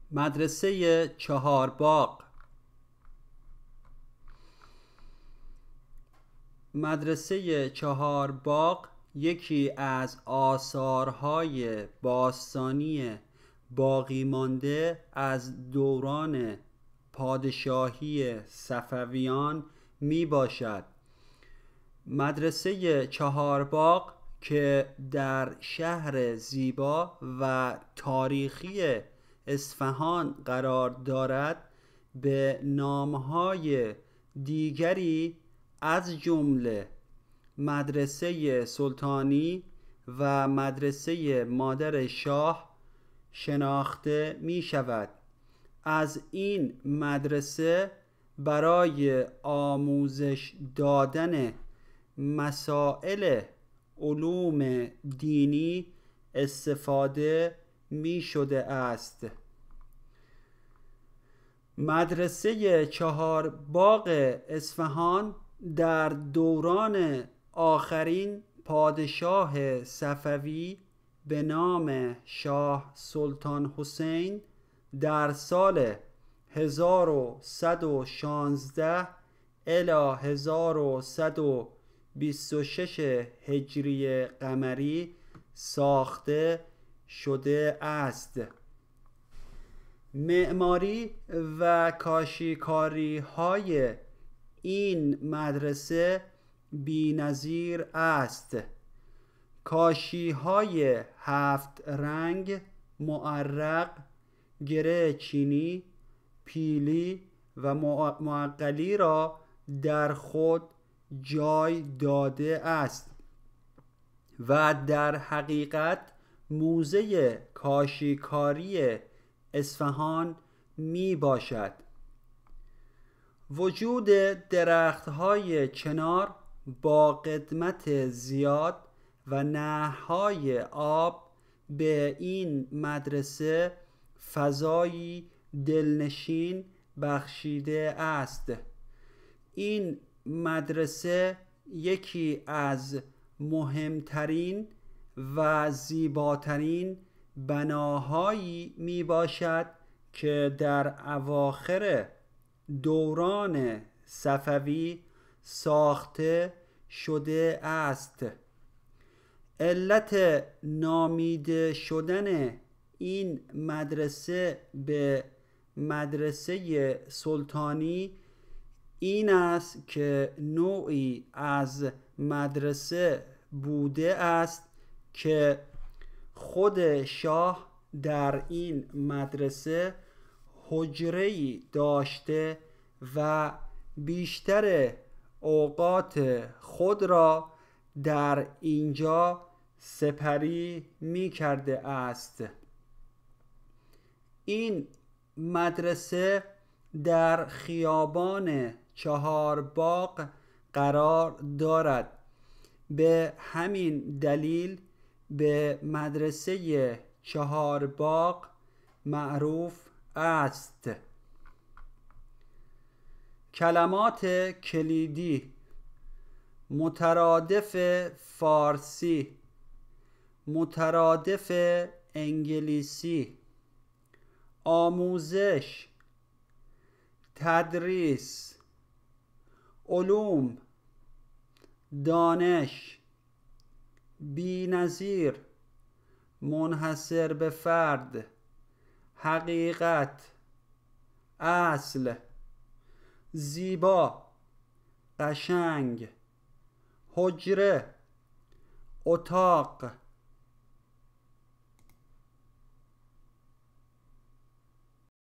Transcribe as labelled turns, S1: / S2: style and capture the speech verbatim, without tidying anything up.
S1: مدرسه چهارباغ. مدرسه چهارباغ یکی از آثارهای باستانی باقی مانده از دوران پادشاهی صفویان می باشد. مدرسه چهارباغ که در شهر زیبا و تاریخی اصفهان قرار دارد به نامهای دیگری از جمله مدرسه سلطانی و مدرسه مادر شاه شناخته می شود. از این مدرسه برای آموزش دادن مسائل علوم دینی استفاده می شده است. مدرسه چهارباغ اصفهان در دوران آخرین پادشاه صفوی به نام شاه سلطان حسین در سال هزار و صد و شانزده الی هزار و صد و بیست و شش هجری قمری ساخته شده است. معماری و کاشیکاری های این مدرسه بی‌نظیر است. کاشی های هفت رنگ، معرق، گره چینی، پیلی و معقلی را در خود جای داده است و در حقیقت موزه کاشیکاری اصفهان می باشد. وجود درخت‌های چنار با قدمت زیاد و نهرهای آب به این مدرسه فضایی دلنشین بخشیده است. این مدرسه یکی از مهمترین و زیباترین بناهایی می باشد که در اواخر دوران صفوی ساخته شده است. علت نامیده شدن این مدرسه به مدرسه سلطانی این است که نوعی از مدرسه بوده است که خود شاه در این مدرسه حجره‌ای داشته و بیشتر اوقات خود را در اینجا سپری می کرده است. این مدرسه در خیابان چهارباغ قرار دارد. به همین دلیل به مدرسه چهارباغ معروف است. کلمات کلیدی: مترادف فارسی، مترادف انگلیسی، آموزش، تدریس، علوم، دانش، بی‌نظیر، منحصر به فرد، حقیقت، اصل، زیبا، قشنگ، حجره، اتاق،